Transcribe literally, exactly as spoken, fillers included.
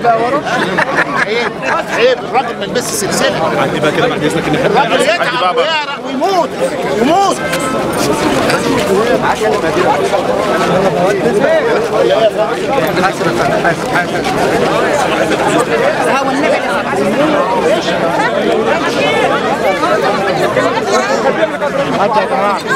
عيب عيب الراجل ما يلبسش سلسله. عندي بقى كده بعد اذنك ان احنا الراجل يتعب ويعرق ويموت يموت. حتى يا جماعه